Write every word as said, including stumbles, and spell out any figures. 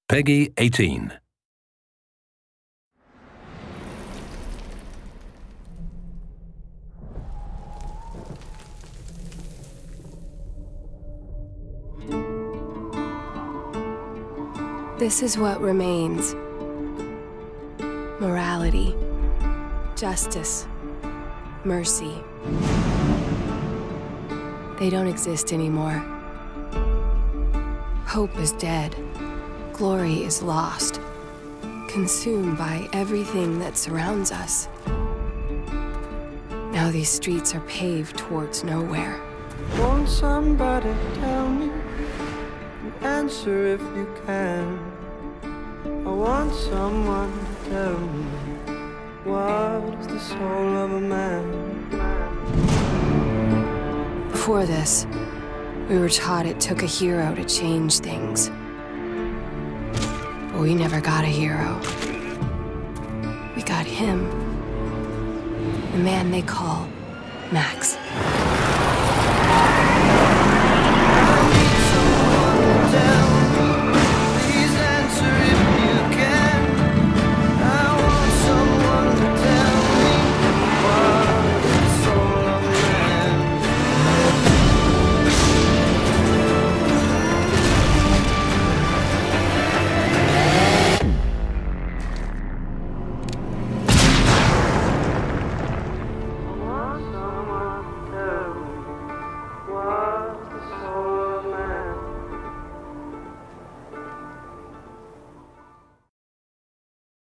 Peggy eighteen. This is what remains. Morality, justice, mercy. They don't exist anymore. Hope is dead. Glory is lost, consumed by everything that surrounds us. Now these streets are paved towards nowhere. Won't somebody tell me an answer if you can? I want someone to tell me what is the soul of a man. Before this, we were taught it took a hero to change things. But we never got a hero. We got him. The man they call Max.